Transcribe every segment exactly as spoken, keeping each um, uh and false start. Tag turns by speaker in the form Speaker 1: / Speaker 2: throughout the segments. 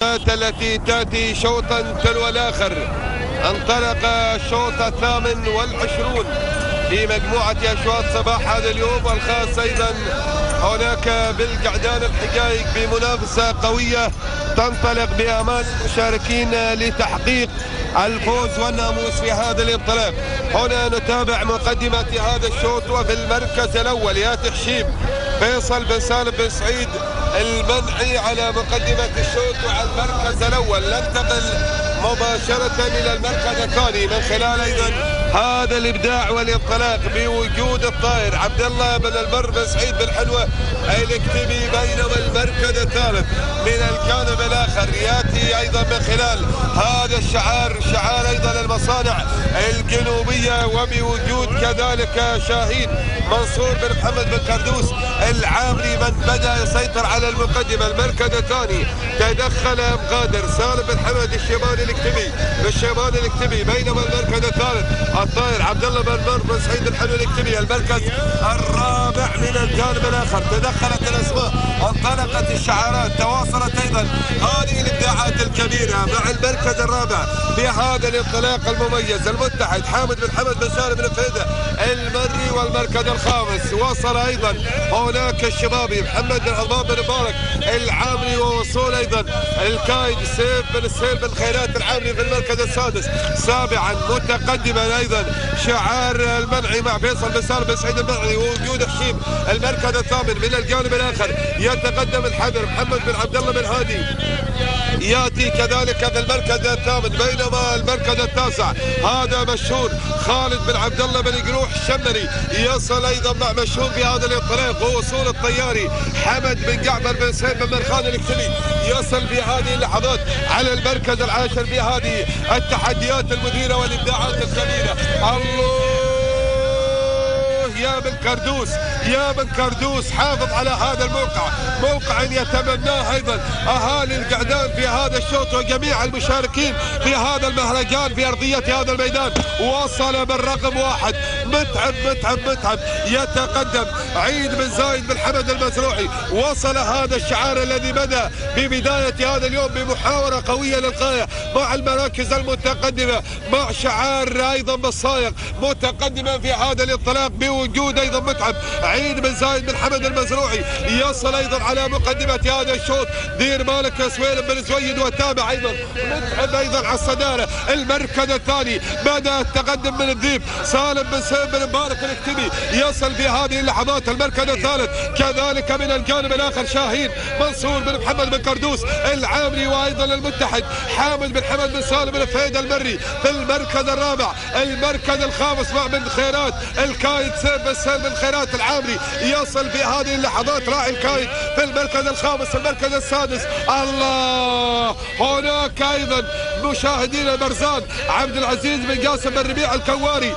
Speaker 1: التي تأتي شوطا تلو الآخر. انطلق الشوط الثامن والعشرون في مجموعة أشواط صباح هذا اليوم، والخاص أيضا هناك بالقعدان الحقائق بمنافسة قوية تنطلق بأمان المشاركين لتحقيق الفوز والناموس في هذا الانطلاق. هنا نتابع مقدمة هذا الشوط، وفي المركز الأول ياتي حشيم فيصل بن سالم بن سعيد المنعي على مقدمة الشوط وعلى المركز الأول. ننتقل مباشرة إلى المركز الثاني من خلال أيضا هذا الابداع والانطلاق بوجود الطائر عبد الله بن البر بن سعيد بن حلوه الكتبي، بينما المركز الثالث من الجانب الاخر ياتي ايضا من خلال هذا الشعار، شعار ايضا المصانع الجنوبيه، وبوجود كذلك شاهين منصور بن محمد بن كردوس العامري من بدا يسيطر على المقدمه. المركز الثاني تدخل مغادر سالم بن حمد الشيباني الكتبي بالشيباني الكتبي، بينما المركز الثالث الطائر عبد الله بن بر بن سعيد الحلو الكتبي. المركز الرابع من الجانب الاخر تدخلت الاسماء، انطلقت الشعارات، تواصلت ايضا هذه الابداعات الكبيره مع المركز الرابع بهذا الانطلاق المميز المتحد حامد بن حمد بن سالم بن فهيده المري. والمركز الخامس وصل ايضا هناك الشبابي محمد بن حضبان بن مبارك العامري، ووصول ايضا الكايد سيف بن السيل بن خيرات العامري في المركز السادس. سابعا متقدما ايضا شعار المنعي مع فيصل بن سالم بن سعيد المنعي ووجود حشيم. المركز الثامن من الجانب الاخر يتقدم الحذر محمد بن عبد الله بن هادي ياتي كذلك في المركز الثامن، بينما المركز التاسع هذا مشهور خالد بن عبد الله بن قروح الشمري يصل ايضا مع مشهور في هذا الانطلاق، ووصول الطياري حمد بن جعفر بن سيف بن مرخان الكتبي يصل في هذه اللحظات على المركز العاشر بهذه التحديات المثيره والابداعات الكبيره. الله يا بن كردوس، يا بن كردوس حافظ على هذا الموقع، موقع يتمناه ايضا اهالي القعدان في هذا الشوط وجميع المشاركين في هذا المهرجان في ارضيه هذا الميدان. وصل بالرقم واحد متعب متعب متعب يتقدم عيد بن زايد بن حمد المزروعي. وصل هذا الشعار الذي بدا ببدايه هذا اليوم بمحاوره قويه للغايه مع المراكز المتقدمه، مع شعار ايضا بالصايغ متقدما في هذا الانطلاق بوجود ايضا متعب عيد بن زايد بن حمد المزروعي يصل ايضا على مقدمه هذا الشوط. دير مالك سويلم بن زويد وتابع ايضا متعب ايضا على الصداره. المركز الثاني بدا التقدم من الذيب سالم بن سيف بن مبارك الكتبي يصل في هذه اللحظات. المركز الثالث كذلك من الجانب الاخر شاهين منصور بن محمد بن كردوس العامري، وايضا المتحد حامد بن حمد بن سالم بن فهيد المري في المركز الرابع. المركز الخامس مع بن خيرات الكايد سيف بن سالم بن خيرات العامري يصل في هذه اللحظات راعي الكايد في المركز الخامس. المركز السادس الله هناك ايضا مشاهدين البرزان عبد العزيز بن قاسم بن ربيع الكواري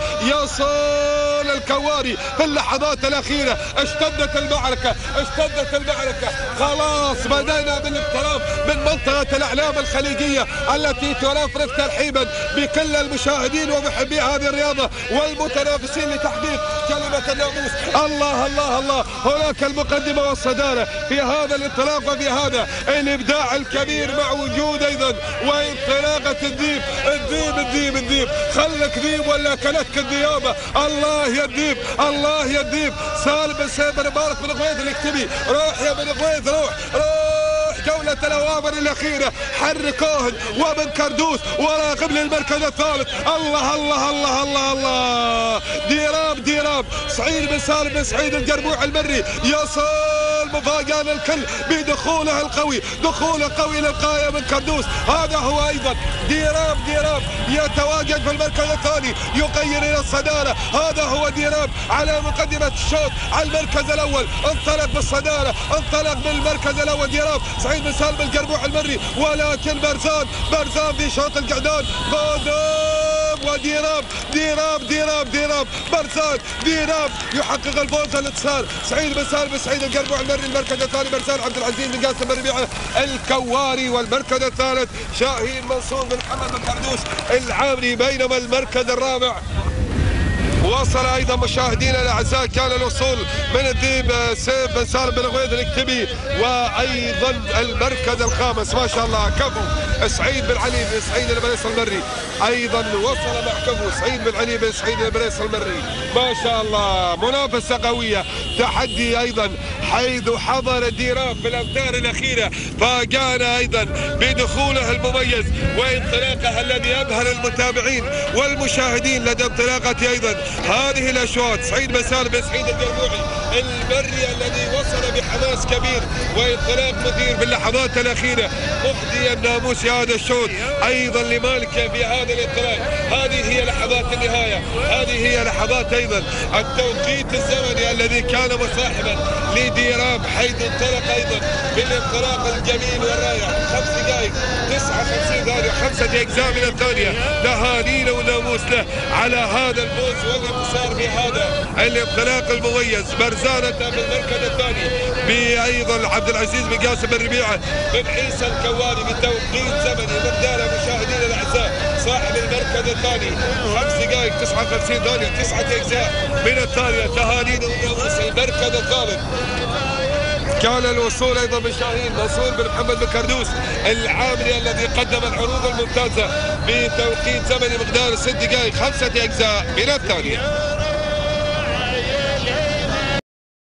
Speaker 1: يصل الكواري في اللحظات الاخيره. اشتدت المعركه اشتدت المعركه خلاص بدينا بالاقتراب من منطقه الاعلام الخليجيه التي ترافرق ترحيبا بكل المشاهدين ومحبي هذه الرياضه والمتنافسين لتحقيق كلمه الناموس. الله الله الله هناك المقدمه والصداره في هذا الانطلاق وفي هذا الابداع الكبير مع وجود ايضا وانطلاقه الذيب الذيب الذيب الذيب خلك ذيب ولا كلتك الذيابه. الله يا الذيب الله يا الذيب سالم بن سيف بن مبارك بن غويث الكتبي روح يا بن غويث روح روح. جولة الأوامر الأخيرة حركوهن وبن كردوس وراقب للمركز الثالث. الله الله الله الله الله ديراب ديراب سعيد بن سالم بن سعيد الجربوع المري يصل مفاجأة الكل بدخوله القوي، دخوله قوي للقاية من كردوس. هذا هو أيضا ديراب ديراب يتواجد في المركز الثاني يغير إلى الصدارة. هذا هو ديراب على مقدمة الشوط على المركز الأول، انطلق بالصدارة انطلق بالمركز الأول ديراب سعيد بن سالم الجربوع المري، ولكن برزان برزان في شوط القعدان قادم وديراب ديراب ديراب ديراب برزان ديراب يحقق الفوز الانتصار. سعيد بن سالم بن سعيد الجربوع المري المركز الثاني برزان عبد العزيز بن قاسم بن ربيعه الكواري، والمركز الثالث شاهين منصور بن محمد بن كردوس العامري، بينما المركز الرابع وصل ايضا مشاهدينا الاعزاء، كان الوصول من الديب سيف بن سالم بن غويد الكتبي، وايضا المركز الخامس ما شاء الله كفو سعيد بن علي بن سعيد البريس المري، ايضا وصل مع كفو سعيد بن علي بن سعيد البريس المري ما شاء الله. منافسه قويه، تحدي ايضا، حيث حضر الديراب في الامتار الاخيره، فكان ايضا بدخوله المميز وانطلاقه الذي ابهر المتابعين والمشاهدين لدى انطلاقه ايضا هذه الاشواط. سعيد بن سالم بن سعيد الجربوعي المري الذي وصل بحماس كبير وانطلاق مثير في اللحظات الاخيره، مهديا ناموس هذا الشوط ايضا لمالكه في هذا الانطلاق. هذه هي لحظات النهايه، هذه هي لحظات ايضا التوقيت الزمني الذي كان مصاحبا لديراب، حيث انطلق ايضا بالانطلاق الجميل والرائع. خمس دقائق تسعة وخمسين ثانيه، خمسه اجزاء من الثانيه. تهانينا وناموس له على هذا الفوز والانتصار في هذا الانطلاق المميز. برزانه في المركز الثاني بايضا عبد العزيز بن قاسم بن ربيعه بن عيسى الكواري بتوقيت زمني مقداره مشاهدينا الاعزاء صاحب المركز الثاني خمس دقائق تسعة وخمسين ثانيه، تسعه اجزاء من الثانيه. تهانينا وناموس المركز الثالث. كان الوصول ايضا من شاهين منصور بن محمد بن كردوس العامري الذي قدم العروض الممتازه بتوقيت زمني مقدار ست دقائق خمسه اجزاء من الثانيه.